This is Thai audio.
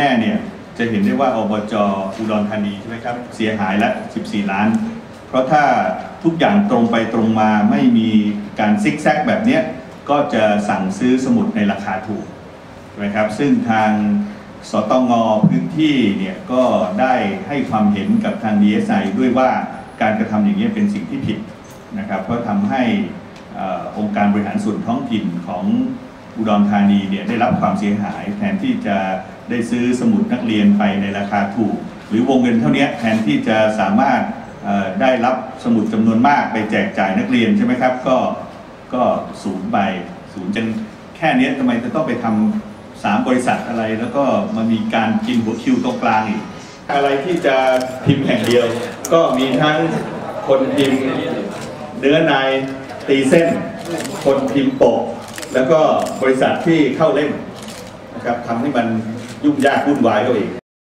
น่ๆเนี่ยจะเห็นได้ว่าอบจ.อุดรธานีใช่ไหมครับเสียหายละ14 ล้านเพราะถ้าทุกอย่างตรงไปตรงมาไม่มีการซิกแซกแบบนี้ก็จะสั่งซื้อสมุดในราคาถูกนะครับซึ่งทางสตง.พื้นที่เนี่ยก็ได้ให้ความเห็นกับทาง DSI ด้วยว่าการกระทำอย่างนี้เป็นสิ่งที่ผิดนะครับเพราะทำให้องค์การบริหารส่วนท้องถิ่นของอุดรธานีเนี่ยได้รับความเสียหายแทนที่จะได้ซื้อสมุดนักเรียนไปในราคาถูกหรือวงเงินเท่านี้แทนที่จะสามารถได้รับสมุดจำนวนมากไปแจกจ่ายนักเรียนใช่ไหมครับก็ศูนย์ไปศูนย์จนแค่นี้ทำไมจะต้องไปทำ3 บริษัทอะไรแล้วก็มามีการกินหัวคิวตรงกลางอีกอะไรที่จะพิมพ์แห่งเดียวก็มีทั้งคนพิมพ์เนื้อในตีเส้นคนพิมพ์ปกแล้วก็บริษัทที่เข้าเล่มนะครับทำให้มันยุ่งยากวุ่นวายก็อีก